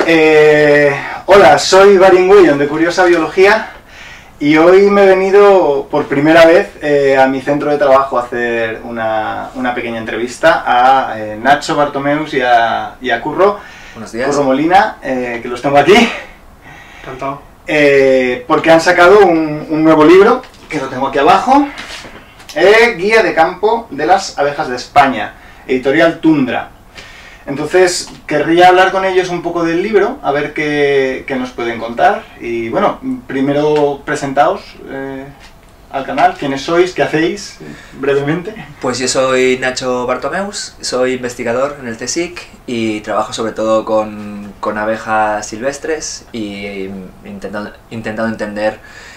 Hola, soy Barin Guillon de Curiosa Biología y hoy me he venido por primera vez a mi centro de trabajo a hacer una pequeña entrevista a Nacho Bartomeus y a Curro. Buenos días. Curro Molina, que los tengo aquí. Encantado. Porque han sacado un nuevo libro, que lo tengo aquí abajo, Guía de campo de las abejas de España, editorial Tundra. Entonces, querría hablar con ellos un poco del libro, a ver qué nos pueden contar. Y bueno, primero presentaos al canal, quiénes sois, qué hacéis, brevemente. Pues yo soy Nacho Bartomeus, soy investigador en el CSIC y trabajo sobre todo con abejas silvestres y intentando entender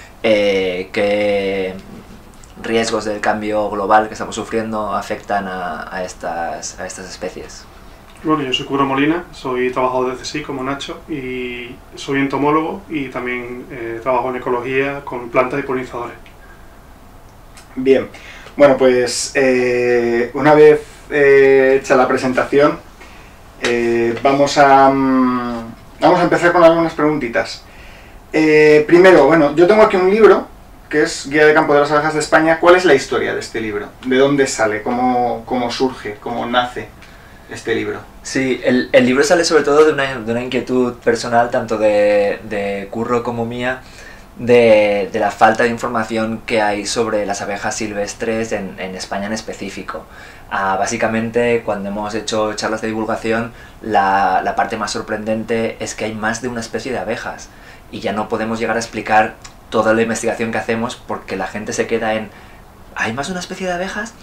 qué riesgos del cambio global que estamos sufriendo afectan a estas especies. Bueno, yo soy Curro Molina, soy trabajador de CSIC como Nacho y soy entomólogo y también trabajo en ecología con plantas y polinizadores. Bien, bueno pues una vez hecha la presentación vamos a empezar con algunas preguntitas. Primero, bueno, yo tengo aquí un libro que es Guía de campo de las abejas de España. ¿Cuál es la historia de este libro? ¿De dónde sale? ¿Cómo surge? ¿Cómo nace este libro? Sí, el libro sale sobre todo de una inquietud personal, tanto de Curro como mía, de la falta de información que hay sobre las abejas silvestres en España en específico. Básicamente, cuando hemos hecho charlas de divulgación, la parte más sorprendente es que hay más de una especie de abejas y ya no podemos llegar a explicar toda la investigación que hacemos porque la gente se queda en ¿hay más de una especie de abejas?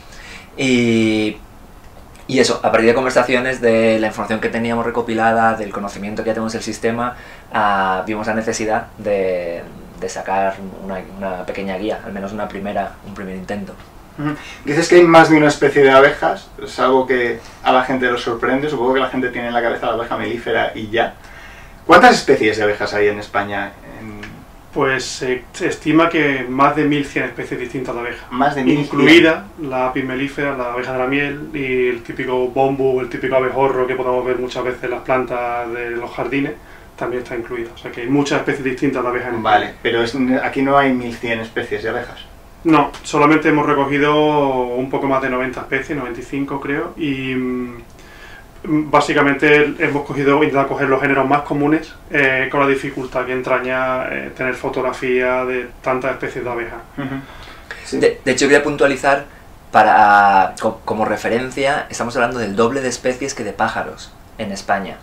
Y eso, a partir de conversaciones, de la información que teníamos recopilada, del conocimiento que ya tenemos del sistema, vimos la necesidad de sacar una pequeña guía, al menos un primer intento. Dices que hay más de una especie de abejas, es algo que a la gente lo sorprende, supongo que la gente tiene en la cabeza la abeja melífera y ya. ¿Cuántas especies de abejas hay en España? Pues se estima que más de 1100 especies distintas de abejas. Más de 1100. Incluida la apis melífera, la abeja de la miel y el típico bombo, el típico abejorro que podemos ver muchas veces en las plantas de los jardines, también está incluida. O sea que hay muchas especies distintas de abejas en España. Vale, pero aquí no hay 1100 especies de abejas. No, solamente hemos recogido un poco más de 90 especies, 95 creo, y básicamente hemos intentado coger los géneros más comunes con la dificultad que entraña tener fotografía de tantas especies de abejas. Sí. De hecho, quería puntualizar, como referencia, estamos hablando del doble de especies que de pájaros en España.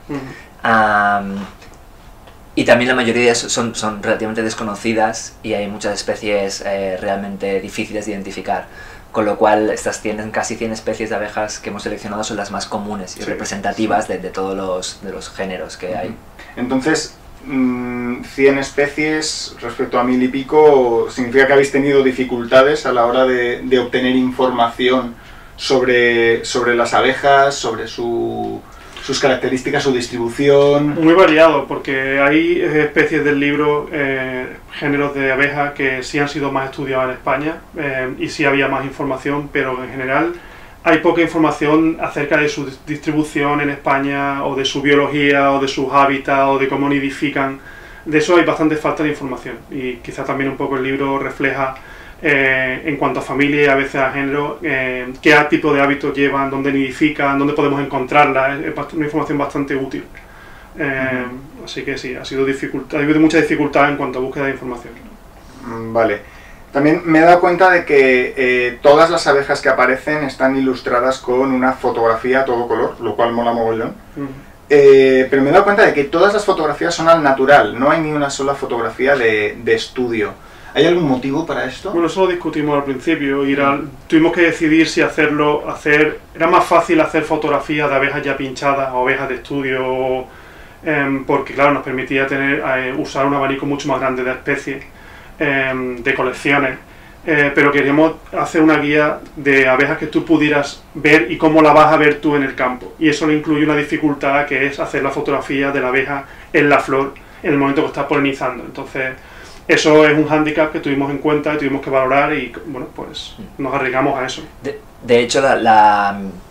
Y también la mayoría de ellas son relativamente desconocidas y hay muchas especies realmente difíciles de identificar. Con lo cual, estas casi 100 especies de abejas que hemos seleccionado son las más comunes y representativas de todos los géneros que hay. Entonces, 100 especies respecto a 1000 y pico, ¿significa que habéis tenido dificultades a la hora de obtener información sobre las abejas, sobre sus características, su distribución? Muy variado, porque hay especies del libro, géneros de abejas que sí han sido más estudiados en España y sí había más información, pero en general hay poca información acerca de su distribución en España o de su biología o de sus hábitats o de cómo nidifican. De eso hay bastante falta de información y quizás también un poco el libro refleja en cuanto a familia y a veces a género, qué tipo de hábitos llevan, dónde nidifican, dónde podemos encontrarla. Es una información bastante útil. Así que sí, ha habido mucha dificultad en cuanto a búsqueda de información. Vale. También me he dado cuenta de que todas las abejas que aparecen están ilustradas con una fotografía a todo color, lo cual mola mogollón. Pero me he dado cuenta de que todas las fotografías son al natural, no hay ni una sola fotografía de estudio. ¿Hay algún motivo para esto? Bueno, eso lo discutimos al principio. Tuvimos que decidir si era más fácil hacer fotografías de abejas ya pinchadas o abejas de estudio, porque claro, nos permitía usar un abanico mucho más grande de especies, de colecciones, pero queríamos hacer una guía de abejas que tú pudieras ver y cómo la vas a ver tú en el campo. Y eso le incluye una dificultad que es hacer la fotografía de la abeja en la flor en el momento que está polinizando. Entonces, eso es un hándicap que tuvimos en cuenta y tuvimos que valorar y bueno, pues nos arriesgamos a eso. De hecho, la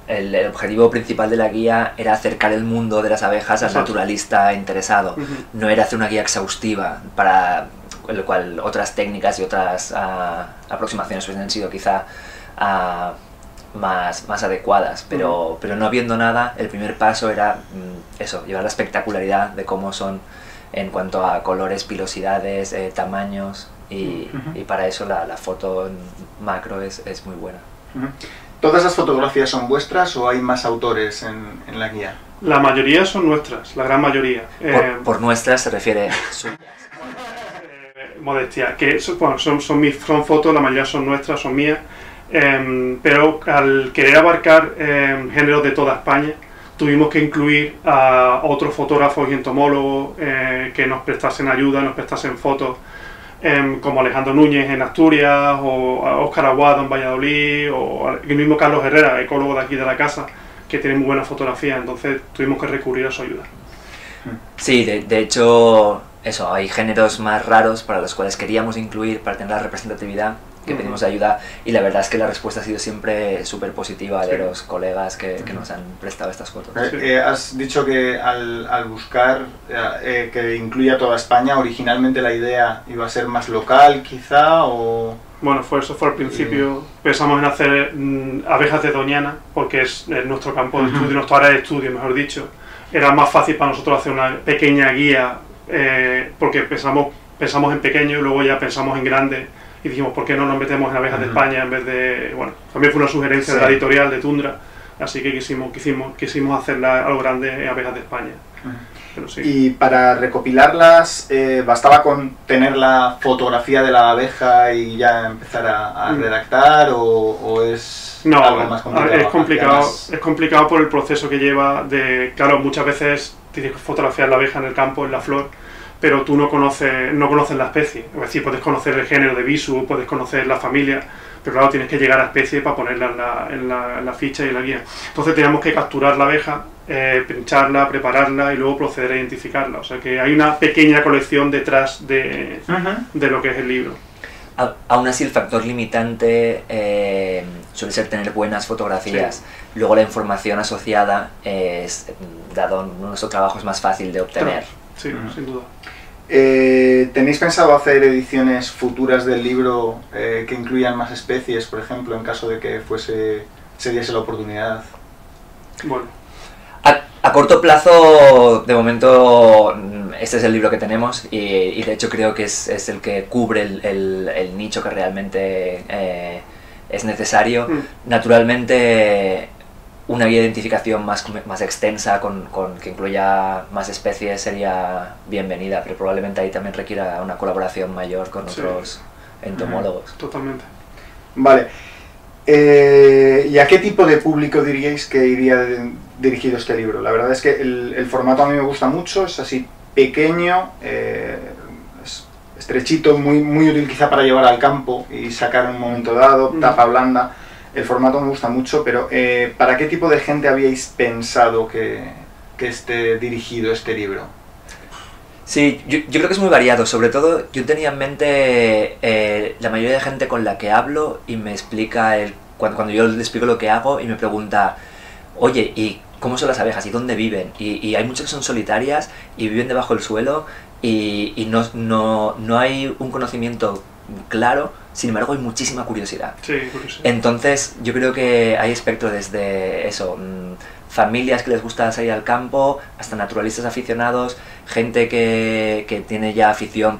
el objetivo principal de la guía era acercar el mundo de las abejas al naturalista interesado. No era hacer una guía exhaustiva, para lo cual otras técnicas y otras aproximaciones hubiesen sido quizá más adecuadas, pero no habiendo nada, el primer paso era eso, llevar la espectacularidad de cómo son en cuanto a colores, pilosidades, tamaños, y para eso la foto en macro es muy buena. ¿Todas las fotografías son vuestras o hay más autores en la guía? La mayoría son nuestras, la gran mayoría. Por nuestras se refiere suyas. Modestia, que bueno, son fotos, la mayoría son nuestras, son mías, pero al querer abarcar géneros de toda España, tuvimos que incluir a otros fotógrafos y entomólogos que nos prestasen ayuda, nos prestasen fotos, como Alejandro Núñez en Asturias, o Óscar Aguado en Valladolid, o el mismo Carlos Herrera, ecólogo de aquí de la casa, que tiene muy buena fotografía, entonces tuvimos que recurrir a su ayuda. Sí, de hecho, eso, hay géneros más raros para los cuales queríamos incluir para tener la representatividad, que pedimos ayuda, y la verdad es que la respuesta ha sido siempre súper positiva de los colegas que nos han prestado estas fotos. Has dicho que al buscar que incluya toda España, originalmente la idea iba a ser más local quizá, o... Bueno, eso fue al principio. Pensamos en hacer abejas de Doñana, porque es nuestro campo de estudio, nuestra área de estudio, mejor dicho. Era más fácil para nosotros hacer una pequeña guía, porque pensamos en pequeño y luego ya pensamos en grande, y dijimos, ¿por qué no nos metemos en abejas de España en vez de...? Bueno, también fue una sugerencia de la editorial de Tundra, así que quisimos hacerla algo grande en abejas de España. Pero sí. Y para recopilarlas, ¿bastaba con tener la fotografía de la abeja y ya empezar a redactar, o es algo más complicado? Es complicado por el proceso que lleva de... Claro, muchas veces tienes que fotografiar la abeja en el campo, en la flor, pero tú no conoces la especie. Es decir, puedes conocer el género de Visu, puedes conocer la familia, pero claro, tienes que llegar a especie para ponerla en la ficha y en la guía. Entonces teníamos que capturar la abeja, pincharla, prepararla y luego proceder a identificarla. O sea que hay una pequeña colección detrás de lo que es el libro. Aún así, el factor limitante suele ser tener buenas fotografías. Sí. Luego la información asociada es, dado nuestro trabajo, es más fácil de obtener. Sí, sin duda. ¿Tenéis pensado hacer ediciones futuras del libro que incluyan más especies, por ejemplo, en caso de que se diese la oportunidad? Bueno. A corto plazo, de momento, este es el libro que tenemos y de hecho creo que es el que cubre el nicho que realmente es necesario. Naturalmente, una guía de identificación más extensa que incluya más especies sería bienvenida, pero probablemente ahí también requiera una colaboración mayor con otros entomólogos. Totalmente. Vale. ¿Y a qué tipo de público diríais que iría dirigido este libro? La verdad es que el formato a mí me gusta mucho, es así pequeño, es estrechito, muy útil quizá para llevar al campo y sacar en un momento dado, tapa blanda. El formato me gusta mucho, pero ¿para qué tipo de gente habíais pensado que esté dirigido este libro? Sí, yo creo que es muy variado. Sobre todo, yo tenía en mente la mayoría de gente con la que hablo y me explica, cuando yo les explico lo que hago y me pregunta, oye, ¿y cómo son las abejas? ¿Y dónde viven? Y hay muchas que son solitarias y viven debajo del suelo y no hay un conocimiento claro. Sin embargo, hay muchísima curiosidad. Sí, curiosidad. Entonces, yo creo que hay espectro desde eso, familias que les gusta salir al campo, hasta naturalistas aficionados, gente que tiene ya afición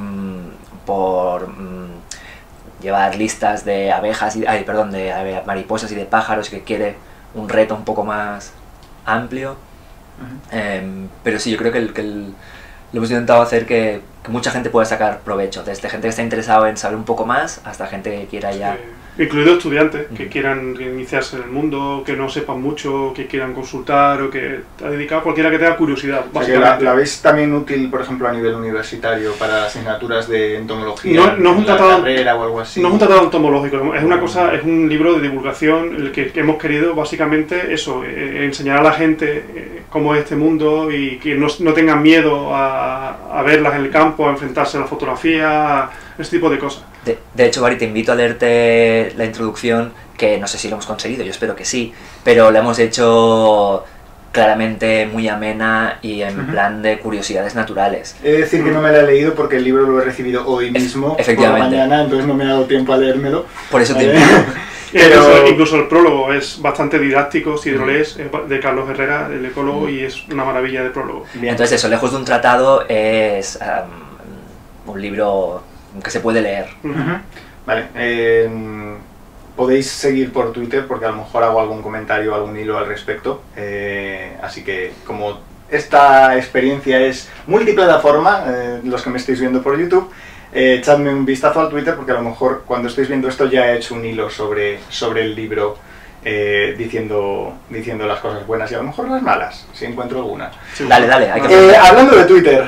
por llevar listas de abejas, de mariposas y de pájaros, que quiere un reto un poco más amplio. Pero sí, yo creo que lo hemos intentado hacer que mucha gente pueda sacar provecho, desde gente que está interesada en saber un poco más hasta gente que quiera ya... Sí. Incluido estudiantes que quieran iniciarse en el mundo, que no sepan mucho, que quieran consultar o que ha dedicado cualquiera que tenga curiosidad. O sea, que la veis también útil, por ejemplo, a nivel universitario para asignaturas de entomología, no es un tratado, carrera o algo así. No es un tratado entomológico, es un libro de divulgación en el que hemos querido básicamente eso, enseñar a la gente cómo es este mundo y que no tengan miedo a verlas en el campo, a enfrentarse a la fotografía, ese tipo de cosas. De hecho, Bari, te invito a leerte la introducción, que no sé si lo hemos conseguido, yo espero que sí, pero la hemos hecho claramente muy amena y en plan de curiosidades naturales. He de decir que no me la he leído porque el libro lo he recibido hoy mismo, efectivamente, por la mañana, entonces no me ha dado tiempo a leérmelo. Por eso te invito. Pero... Incluso el prólogo es bastante didáctico, si lo lees, de Carlos Herrera, el ecólogo, y es una maravilla de prólogo. Bien. Entonces eso, lejos de un tratado, es un libro que se puede leer. Vale, podéis seguir por Twitter porque a lo mejor hago algún comentario, algún hilo al respecto, así que como esta experiencia es multiplataforma, los que me estáis viendo por YouTube, echadme un vistazo al Twitter porque a lo mejor cuando estéis viendo esto ya he hecho un hilo sobre el libro, diciendo las cosas buenas y a lo mejor las malas, si encuentro alguna. Sí, dale, hay que hablando de Twitter,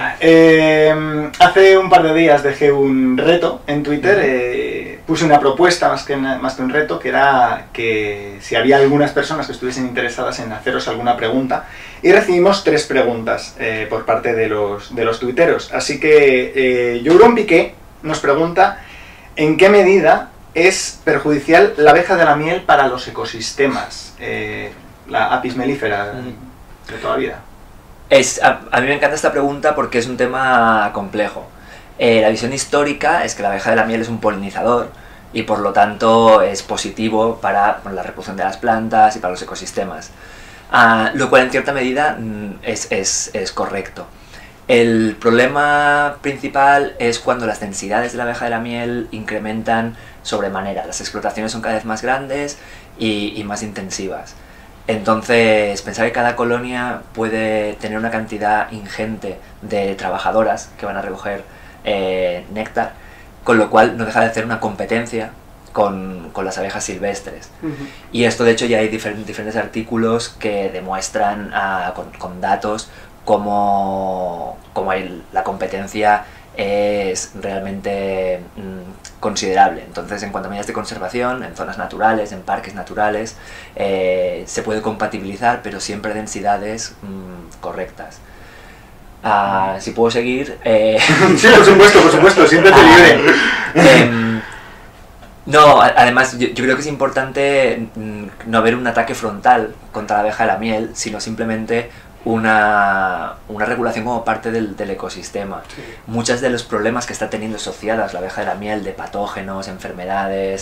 hace un par de días dejé un reto en Twitter, puse una propuesta más que un reto, que era que si había algunas personas que estuviesen interesadas en haceros alguna pregunta, y recibimos 3 preguntas por parte de los tuiteros. Así que Jouron Piqué nos pregunta ¿en qué medida es perjudicial la abeja de la miel para los ecosistemas? La apis mellifera de toda la vida. A mí me encanta esta pregunta porque es un tema complejo. La visión histórica es que la abeja de la miel es un polinizador y por lo tanto es positivo para la reproducción de las plantas y para los ecosistemas. Lo cual en cierta medida es correcto. El problema principal es cuando las densidades de la abeja de la miel incrementan sobremanera. Las explotaciones son cada vez más grandes y más intensivas. Entonces, pensar que cada colonia puede tener una cantidad ingente de trabajadoras que van a recoger néctar, con lo cual no deja de hacer una competencia con las abejas silvestres. Y esto, de hecho, ya hay diferentes artículos que demuestran con datos cómo la competencia es realmente considerable. Entonces, en cuanto a medidas de conservación, en zonas naturales, en parques naturales, se puede compatibilizar, pero siempre a densidades correctas. Si puedo seguir... Sí, por supuesto, siéntete libre. No, además yo creo que es importante no haber un ataque frontal contra la abeja de la miel, sino simplemente una regulación como parte del ecosistema. Sí. Muchos de los problemas que está teniendo asociadas la abeja de la miel, de patógenos, enfermedades,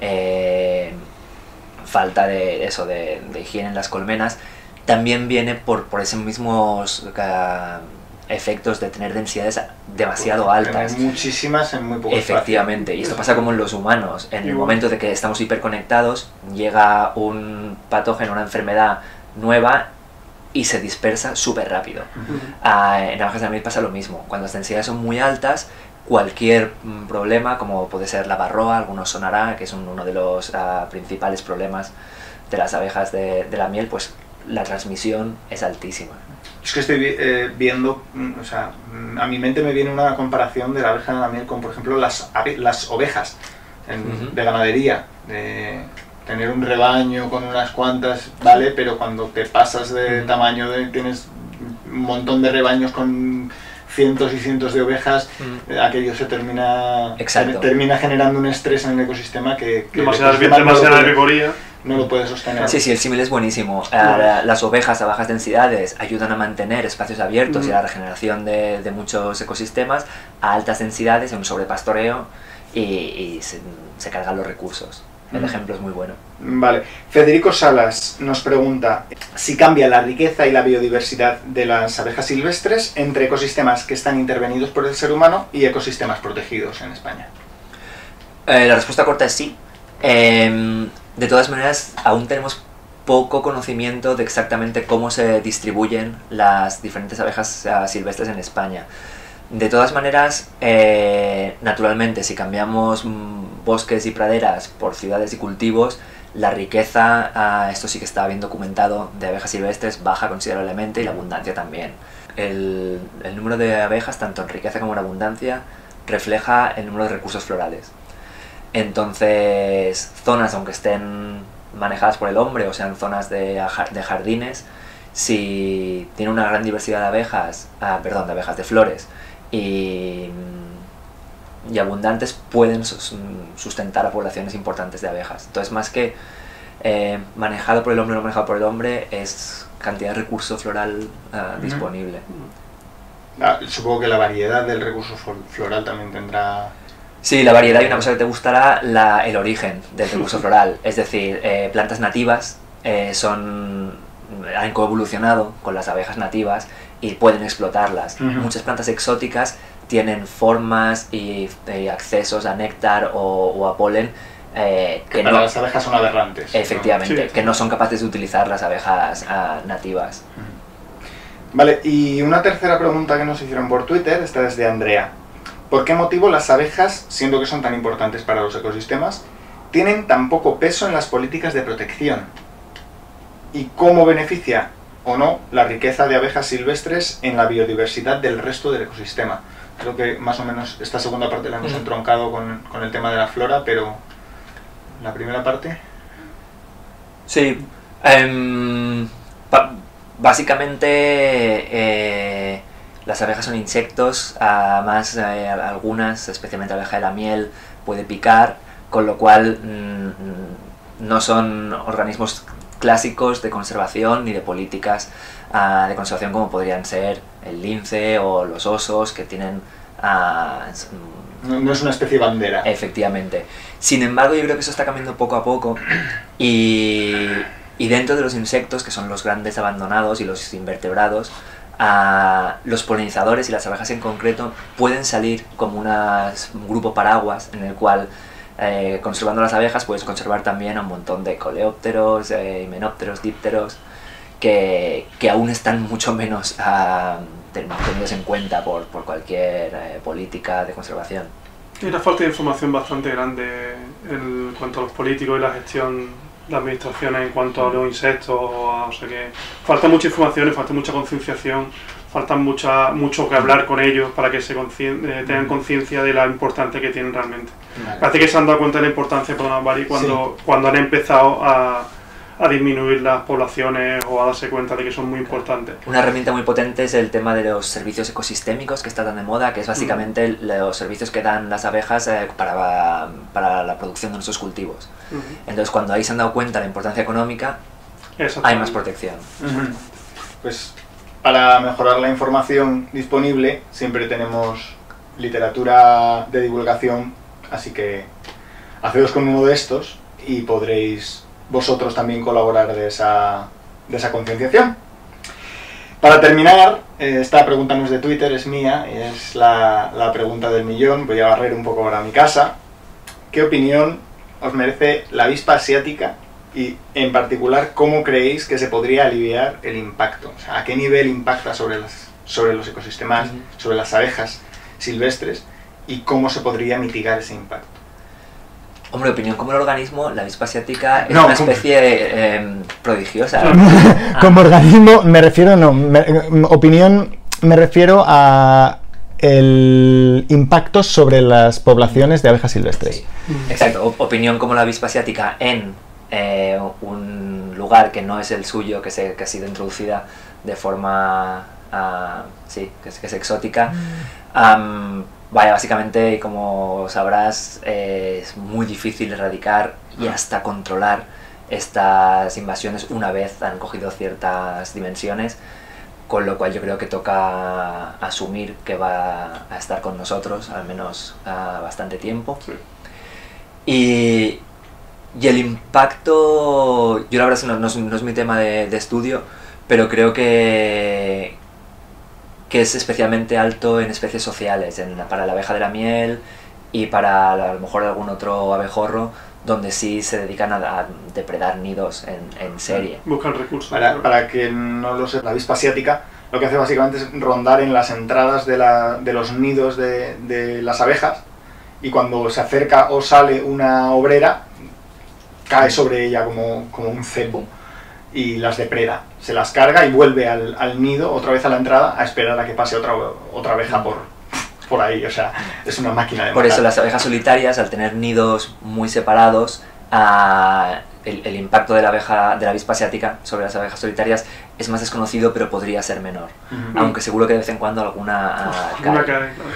falta de higiene en las colmenas, también viene por esos mismos efectos de tener densidades demasiado altas. Muchísimas en muy poco espacio. Efectivamente, y esto pasa como en los humanos. En el momento de que estamos hiperconectados, llega un patógeno, una enfermedad nueva y se dispersa súper rápido. En abejas de la miel pasa lo mismo. Cuando las densidades son muy altas, cualquier problema, como puede ser la varroa, algunos sonará, que es uno de los principales problemas de las abejas de la miel, pues la transmisión es altísima. Es que estoy viendo, o sea, a mi mente me viene una comparación de la abeja de la miel con, por ejemplo, las ovejas de ganadería, de tener un rebaño con unas cuantas, ¿vale? Pero cuando te pasas de tamaño, tienes un montón de rebaños con cientos y cientos de ovejas, aquello se termina generando un estrés en el ecosistema que demasiada herbivoría. No lo puede sostener. Sí, el símil es buenísimo. Las ovejas a bajas densidades ayudan a mantener espacios abiertos y a la regeneración de muchos ecosistemas. A altas densidades, en un sobrepastoreo, y se cargan los recursos. El ejemplo es muy bueno. Vale. Federico Salas nos pregunta si cambia la riqueza y la biodiversidad de las abejas silvestres entre ecosistemas que están intervenidos por el ser humano y ecosistemas protegidos en España. La respuesta corta es sí. De todas maneras, aún tenemos poco conocimiento de exactamente cómo se distribuyen las diferentes abejas silvestres en España. De todas maneras, naturalmente, si cambiamos bosques y praderas por ciudades y cultivos, la riqueza, esto sí que está bien documentado, de abejas silvestres baja considerablemente y la abundancia también. El número de abejas, tanto en riqueza como en abundancia, refleja el número de recursos florales. Entonces, zonas, aunque estén manejadas por el hombre o sean zonas de jardines, si tiene una gran diversidad de abejas, de flores, y y abundantes pueden sustentar a poblaciones importantes de abejas. Entonces, más que manejado por el hombre o no manejado por el hombre, es cantidad de recurso floral disponible. Supongo que la variedad del recurso floral también tendrá... Sí, la variedad, y una cosa que te gustará, el origen del recurso floral. Es decir, plantas nativas han coevolucionado con las abejas nativas y pueden explotarlas. Muchas plantas exóticas tienen formas y accesos a néctar o a polen que para las abejas son aberrantes. Efectivamente, ¿no? Sí. Que no son capaces de utilizar las abejas nativas. Vale, y una tercera pregunta que nos hicieron por Twitter, esta es de Andrea. ¿Por qué motivo las abejas, siendo que son tan importantes para los ecosistemas, tienen tan poco peso en las políticas de protección? ¿Y cómo beneficia o no la riqueza de abejas silvestres en la biodiversidad del resto del ecosistema? Creo que más o menos esta segunda parte la hemos entroncado con el tema de la flora, pero la primera parte... Sí, básicamente las abejas son insectos, además algunas, especialmente la abeja de la miel, puede picar, con lo cual no son organismos clásicos de conservación ni de políticas de conservación como podrían ser el lince o los osos, que tienen... No es una especie bandera. Efectivamente. Sin embargo, yo creo que eso está cambiando poco a poco y dentro de los insectos, que son los grandes abandonados y los invertebrados, los polinizadores y las abejas en concreto pueden salir como un grupo paraguas en el cual conservando las abejas puedes conservar también a un montón de coleópteros, himenópteros, dípteros que aún están mucho menos tenidos en cuenta por cualquier política de conservación. Hay una falta de información bastante grande en cuanto a los políticos y la gestión de administraciones en cuanto a los insectos, o sea que falta mucha información, falta mucha concienciación, falta mucho que hablar con ellos para que tengan conciencia de la importancia que tienen realmente. Vale. Parece que se han dado cuenta de la importancia de Bari cuando han empezado a disminuir las poblaciones o a darse cuenta de que son muy importantes. Una herramienta muy potente es el tema de los servicios ecosistémicos, que está tan de moda, que es básicamente los servicios que dan las abejas para la producción de nuestros cultivos. Entonces, cuando ahí se han dado cuenta de la importancia económica, hay más protección. Pues para mejorar la información disponible siempre tenemos literatura de divulgación, así que hacedos con uno de estos y podréis vosotros también colaborar de esa concienciación. Para terminar, esta pregunta no es de Twitter, es mía, y es la pregunta del millón. Voy a barrer un poco ahora mi casa. ¿Qué opinión os merece la avispa asiática? Y en particular, ¿cómo creéis que se podría aliviar el impacto? O sea, ¿a qué nivel impacta sobre los ecosistemas, sobre las abejas silvestres? ¿Y cómo se podría mitigar ese impacto? Hombre, opinión como el organismo, la avispa asiática es una especie prodigiosa. Como organismo me refiero, opinión me refiero a el impacto sobre las poblaciones de abejas silvestres. Sí. Exacto, opinión como la avispa asiática en un lugar que no es el suyo, que ha sido introducida de forma que es exótica. Vaya, básicamente, como sabrás, es muy difícil erradicar y hasta controlar estas invasiones una vez han cogido ciertas dimensiones, con lo cual yo creo que toca asumir que va a estar con nosotros, al menos bastante tiempo. Sí. Y el impacto, yo la verdad no es mi tema de estudio, pero creo que es especialmente alto en especies sociales, para la abeja de la miel y para a lo mejor algún otro abejorro, donde sí se dedican a depredar nidos en serie. Buscan recursos. Para que no lo sepa, la avispa asiática lo que hace básicamente es rondar en las entradas de los nidos de las abejas, y cuando se acerca o sale una obrera, cae sobre ella como un cebo y las depreda, se las carga y vuelve al nido, otra vez a la entrada, a esperar a que pase otra abeja por ahí. O sea, es una máquina de matar. Por eso las abejas solitarias, al tener nidos muy separados, el impacto de la avispa asiática sobre las abejas solitarias es más desconocido, pero podría ser menor. Aunque seguro que de vez en cuando alguna cae. Claro.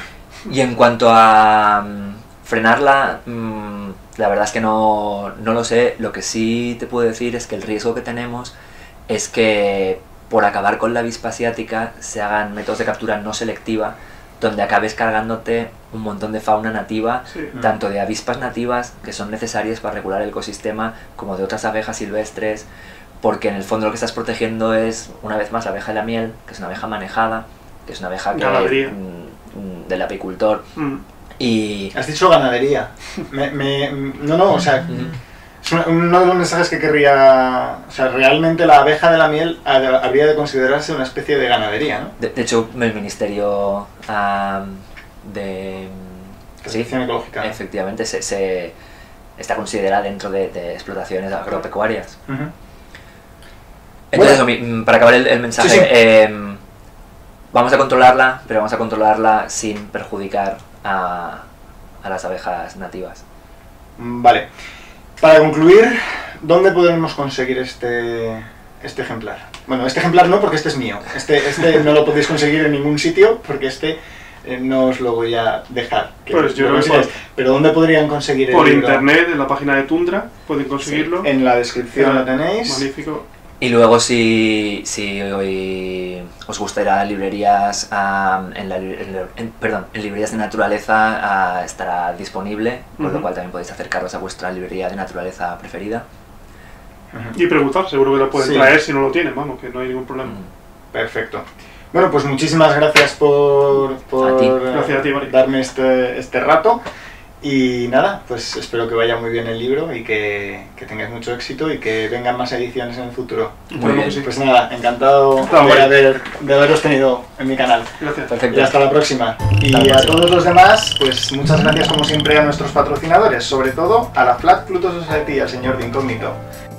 Y en cuanto a frenarla, la verdad es que no lo sé. Lo que sí te puedo decir es que el riesgo que tenemos es que por acabar con la avispa asiática se hagan métodos de captura no selectiva, donde acabes cargándote un montón de fauna nativa, Sí. tanto de avispas nativas que son necesarias para regular el ecosistema, como de otras abejas silvestres, porque en el fondo lo que estás protegiendo es, una vez más, la abeja de la miel, que es una abeja manejada, que es una abeja que, Ganadería. del apicultor. Mm. Y Has dicho ganadería. No, o sea, es uno de los mensajes que querría... O sea, realmente la abeja de la miel habría de considerarse una especie de ganadería, ¿no? de hecho el Ministerio de... Transición ecológica. Efectivamente, se está considerada dentro de explotaciones agropecuarias. Ujú. Entonces, Bueno. para acabar el mensaje, Sí, sí. vamos a controlarla, pero vamos a controlarla sin perjudicar a las abejas nativas. Vale. Para concluir, ¿dónde podemos conseguir este ejemplar? Bueno, este ejemplar no, porque este es mío. Este no lo podéis conseguir en ningún sitio, porque no os lo voy a dejar. Pues yo lo creo que consigáis. Pero ¿dónde podrían conseguir el Por libro? internet, en la página de Tundra, pueden conseguirlo. En la descripción lo tenéis. Magnífico. Y luego si hoy os gusta ir a librerías, en librerías de naturaleza estará disponible, con lo Ujú. cual también podéis acercaros a vuestra librería de naturaleza preferida. Ujú. Y preguntar, seguro que lo pueden Sí. traer si no lo tienen, vamos, que no hay ningún problema. Perfecto. Bueno, pues muchísimas gracias por A ti. Gracias a ti, Mari. darme este rato. Y nada, pues espero que vaya muy bien el libro y que tengáis mucho éxito y que vengan más ediciones en el futuro. Muy Esperemos bien. que sí. Pues nada, encantado Está guay. de haberos tenido en mi canal. Gracias. Y Perfecto. hasta la próxima. Y Hasta la a próxima. todos los demás, pues muchas gracias como siempre a nuestros patrocinadores, sobre todo a la Flat Pluto Society y al señor de Incógnito.